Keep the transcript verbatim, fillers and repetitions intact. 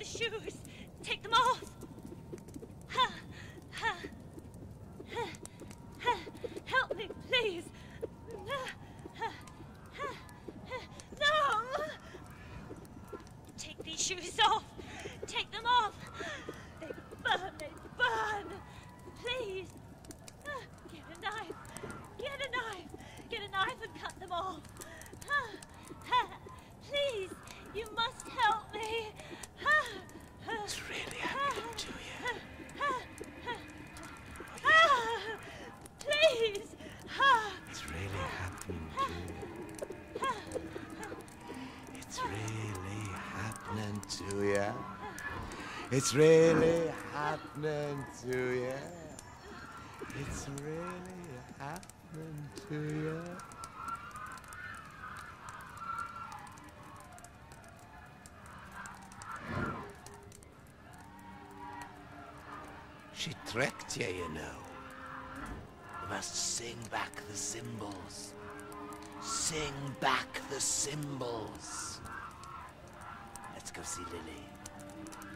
shoes. Take them off. Ha, ha, ha, ha. Help me, please. Ha, ha, ha, ha. No! Take these shoes off. Take them off. They burn, they burn. Please. Ah, get a knife. Get a knife. Get a knife and cut them off. Ah, ah, please, you must help me. Ah, ah, It's really happening to you. ah, ah, ah, please. Ah, It's really happening to you. ah, It's really happening to you. It's really happening to you. It's really happening to you. She tricked you, you know. You must sing back the cymbals. Sing back the cymbals. Let's go see Lily.